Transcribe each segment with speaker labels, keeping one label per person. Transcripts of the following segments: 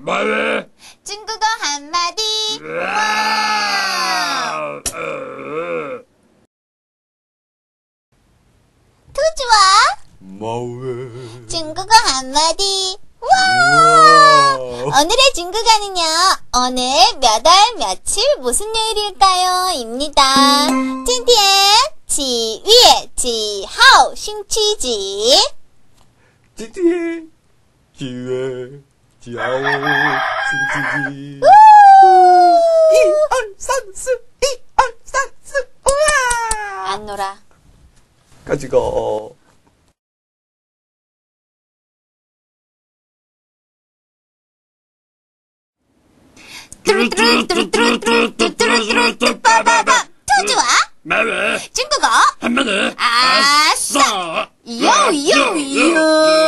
Speaker 1: 뭐래?
Speaker 2: 중국어 한마디. 투주와
Speaker 1: 뭐래?
Speaker 2: 중국어 한마디. 와! 오늘의 중국어는요, 오늘 몇 월 며칠 무슨 요일일까요? 입니다. 今天几月几号星期几？
Speaker 1: 今天几月几号星期几？一二三四，一二三四，哇！
Speaker 2: 안 놀아.
Speaker 1: 같이 가.
Speaker 2: 투주와
Speaker 1: 뭐래?
Speaker 2: 중국어
Speaker 1: 한마디.
Speaker 2: 아싸! 요요요!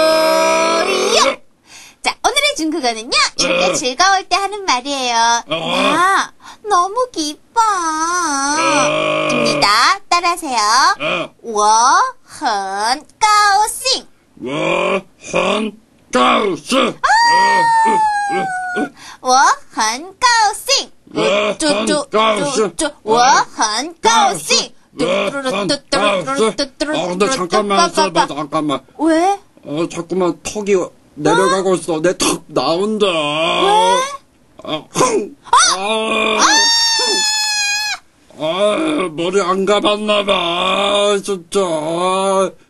Speaker 2: 자, 오늘의 중국어는요, 이렇게 즐거울 때 하는 말이에요. 야, 너무 기뻐. 입니다. 따라하세요. 我很高兴.
Speaker 1: 我很高兴。
Speaker 2: 我很高兴.
Speaker 1: 我很高兴。
Speaker 2: 我很高兴.
Speaker 1: 근데 잠깐만 있어봐, 잠깐만.
Speaker 2: 왜?
Speaker 1: 자꾸만 턱이 내려가고 있어. 내 턱 나온다.
Speaker 2: 왜?
Speaker 1: 머리 안 감았나봐, 진짜.